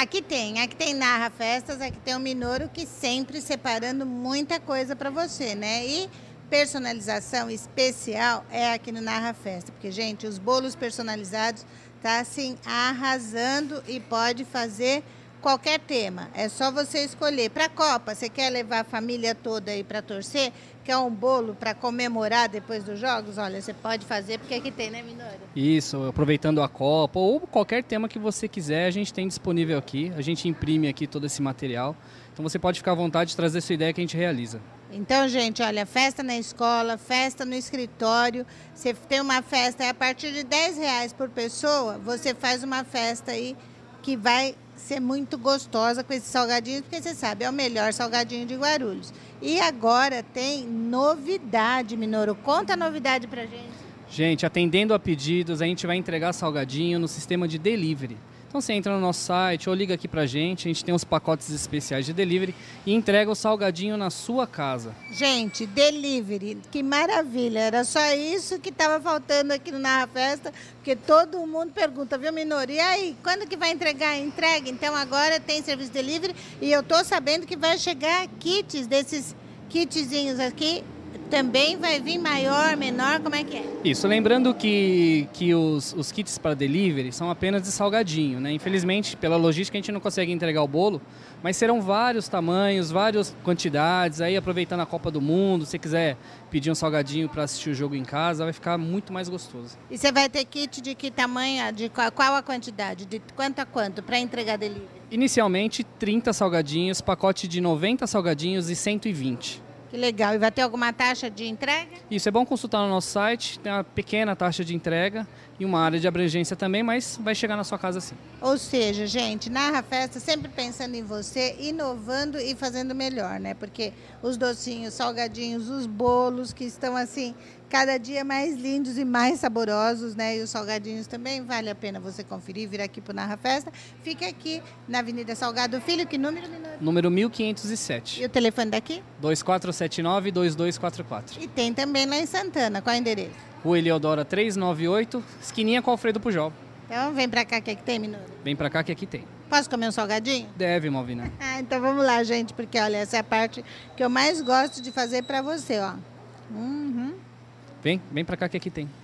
Aqui tem Narra Festas, aqui tem o Minoro, que sempre separando muita coisa para você, né? E personalização especial é aqui no Narra Festa, porque, gente, os bolos personalizados tá assim arrasando e pode fazer qualquer tema. É só você escolher. Para a Copa, você quer levar a família toda aí para torcer? Quer um bolo para comemorar depois dos jogos? Olha, você pode fazer, porque aqui tem, né, Minoro? Isso, aproveitando a Copa ou qualquer tema que você quiser, a gente tem disponível aqui. A gente imprime aqui todo esse material. Então você pode ficar à vontade de trazer sua ideia que a gente realiza. Então, gente, olha, festa na escola, festa no escritório. Você tem uma festa, a partir de R$10 por pessoa, você faz uma festa aí que vai ser muito gostosa com esses salgadinhos, porque você sabe, é o melhor salgadinho de Guarulhos. E agora tem novidade, Minoro. Conta a novidade pra gente. Gente, atendendo a pedidos, a gente vai entregar salgadinho no sistema de delivery. Então você entra no nosso site ou liga aqui pra gente, a gente tem uns pacotes especiais de delivery e entrega o salgadinho na sua casa. Gente, delivery, que maravilha, era só isso que estava faltando aqui no Narra Festa, porque todo mundo pergunta, viu, Minoro? E aí, quando que vai entregar? Entrega? Então agora tem serviço delivery e eu tô sabendo que vai chegar kits, desses kitzinhos aqui. Também vai vir maior, menor, como é que é? Isso, lembrando que os kits para delivery são apenas de salgadinho, né? Infelizmente, pela logística, a gente não consegue entregar o bolo, mas serão vários tamanhos, várias quantidades. Aí, aproveitando a Copa do Mundo, se você quiser pedir um salgadinho para assistir o jogo em casa, vai ficar muito mais gostoso. E você vai ter kit de que tamanho, de qual a quantidade, de quanto a quanto, para entregar delivery? Inicialmente, 30 salgadinhos, pacote de 90 salgadinhos e 120. Que legal. E vai ter alguma taxa de entrega? Isso, é bom consultar no nosso site, tem uma pequena taxa de entrega e uma área de abrangência também, mas vai chegar na sua casa sim. Ou seja, gente, Narra Festa sempre pensando em você, inovando e fazendo melhor, né? Porque os docinhos, salgadinhos, os bolos que estão assim, cada dia mais lindos e mais saborosos, né? E os salgadinhos também, vale a pena você conferir, vir aqui pro Narra Festa. Fica aqui na Avenida Salgado Filho, que número, Minoro? Número 1507. E o telefone daqui? 2479-2244. E tem também lá em Santana, qual é o endereço? Rua Eleodora 398, esquininha com Alfredo Pujol. Então vem pra cá que aqui tem, Minoro. Vem pra cá que aqui tem. Posso comer um salgadinho? Deve, Malvina. Ah, então vamos lá, gente, porque olha, essa é a parte que eu mais gosto de fazer pra você, ó. Vem pra cá que aqui tem.